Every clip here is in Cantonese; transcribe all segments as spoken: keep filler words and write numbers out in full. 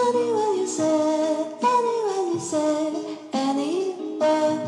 Anywhere you say, anywhere you say, anywhere.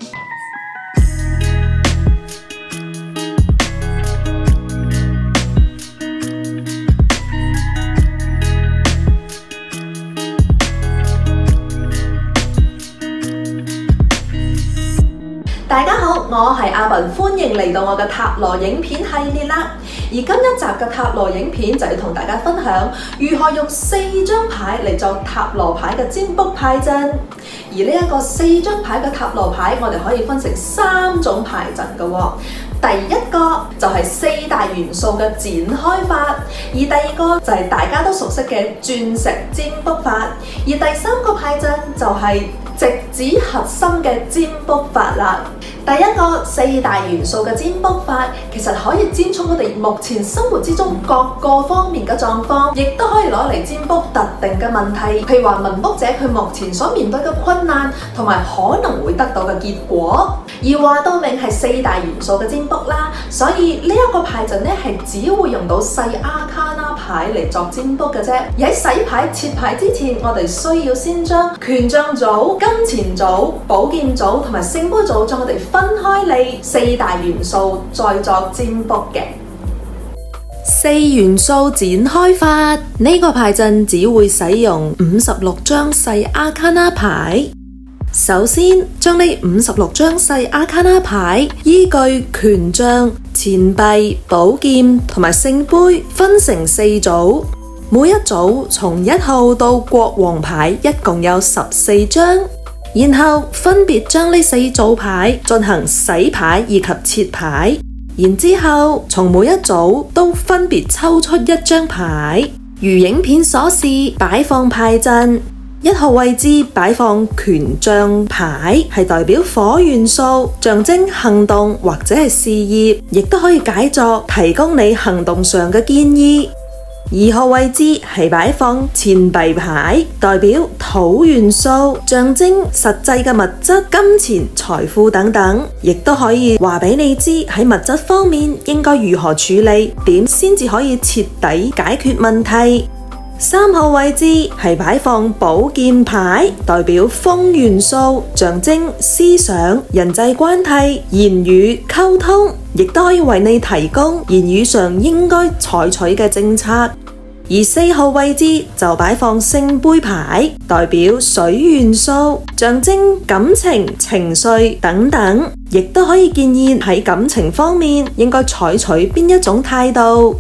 大家好，我係阿文，歡迎嚟到我嘅塔羅影片系列啦。而今一集嘅塔羅影片就要同大家分享如何用四張牌嚟做塔羅牌嘅占卜派陣。而呢一個四張牌嘅塔羅牌，我哋可以分成三種牌陣嘅喎。第一個就係四大元素嘅展開法，而第二個就係大家都熟悉嘅鑽石占卜法，而第三個派陣就係直指核心嘅占卜法啦。第一個四大元素嘅占卜法，其實可以占出我哋目前生活之中各個方面嘅狀況，亦都可以攞嚟占卜特定嘅問題，譬如話問卜者佢目前所面對嘅困難，同埋可能會得到嘅結果。而話到明係四大元素嘅占卜啦，所以呢一個牌陣咧係只會用到細阿卡那牌嚟作占卜嘅啫。而喺洗牌切牌之前，我哋需要先將權杖組、金錢組、寶劍組同埋聖杯組將我哋分開嚟四大元素，再作占卜嘅。 四元素展開法，呢個牌陣只會使用五十六張細阿卡那牌。首先，將呢五十六張細阿卡那牌依據權杖、錢幣、寶劍同埋聖杯分成四組，每一組從一號到國王牌一共有十四張，然後分別將呢四組牌進行洗牌以及切牌，然之後從每一組都分別抽出一張牌，如影片所示擺放牌陣。一號位置擺放權杖牌，係代表火元素，象徵行動或者係事業，亦都可以解作提供你行動上嘅建議。二號位置係擺放錢幣牌，代表土元素，象徵實際嘅物質、金錢、財富等等，亦都可以話俾你知喺物質方面應該如何處理，點先至可以徹底解決問題。三號位置係擺放寶劍牌，代表風元素，象徵思想、人際關係、言語溝通，亦都可以為你提供言語上應該採取嘅政策。而四號位置就擺放聖杯牌，代表水元素，象徵感情、情緒等等，亦都可以建議喺感情方面應該採取邊一種態度。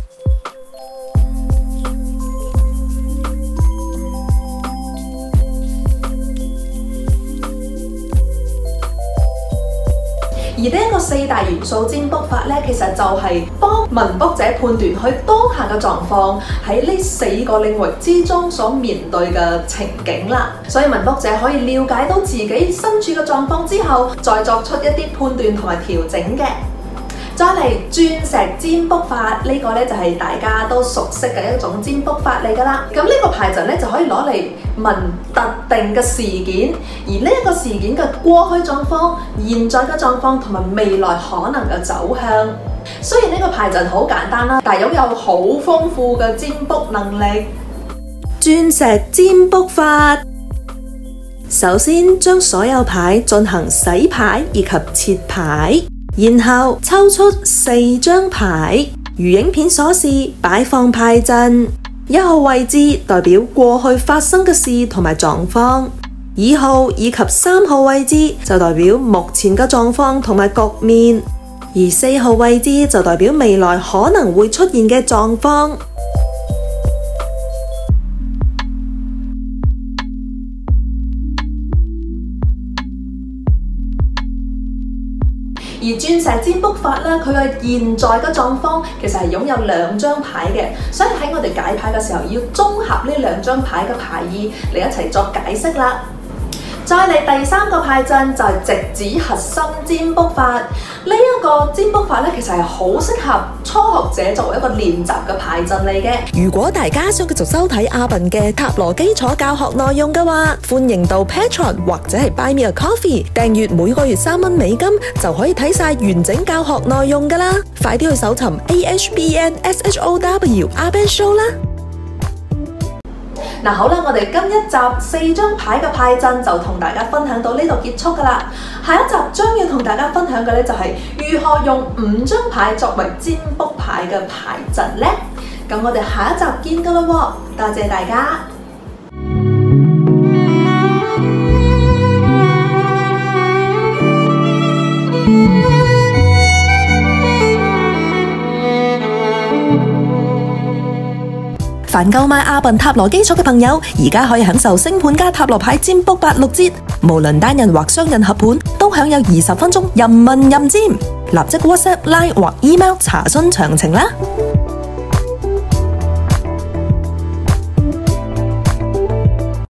而呢一個四大元素占卜法咧，其實就係幫問卜者判斷佢當下嘅狀況喺呢四個領域之中所面對嘅情景啦。所以問卜者可以了解到自己身處嘅狀況之後，再作出一啲判斷同埋調整嘅。再嚟鑽石占卜法，呢個咧就係大家都熟悉嘅一種占卜法嚟噶啦。咁呢個牌陣咧就可以攞嚟問特定嘅事件，而呢一個事件嘅過去狀況、現在嘅狀況同埋未來可能嘅走向。雖然呢個牌陣好簡單啦，但係擁有好豐富嘅占卜能力。 鑽石占卜法，首先將所有牌進行洗牌以及切牌，然後抽出四張牌，如影片所示擺放牌陣。一號位置代表過去發生嘅事同埋狀況，二號以及三號位置就代表目前嘅狀況同埋局面，而四號位置就代表未來可能會出現嘅狀況。 而鑽石占卜法咧，佢嘅現在嘅狀況其實係擁有兩張牌嘅，所以喺我哋解牌嘅時候要綜合呢兩張牌嘅牌意嚟一齊作解釋啦。再嚟第三個牌陣就係直指核心占卜法。呢一個占卜法咧，其實係好適合初學者作為一個練習嘅牌陣嚟嘅。 如果大家想繼續收睇阿文嘅塔羅基礎教學內容嘅話，歡迎到 Patreon 或者係 Buy Me a Coffee 訂閱，每個月三蚊美金就可以睇晒完整教學內容噶啦。快啲去搜尋 A H B N S H O W 阿 Ben Show 啦！ 嗱，好啦，我哋今一集四張牌嘅派陣就同大家分享到呢度結束㗎啦。下一集將要同大家分享嘅呢，就係如何用五張牌作為占卜牌嘅牌陣呢。咁我哋下一集見㗎啦喎，多謝大家。 凡購買阿笨塔羅基礎嘅朋友，而家可以享受星盤加塔羅牌占卜八六折，無論單人或雙人合盤，都享有二十分鐘任問任占。立即 WhatsApp、Line 或 email 查詢詳情啦！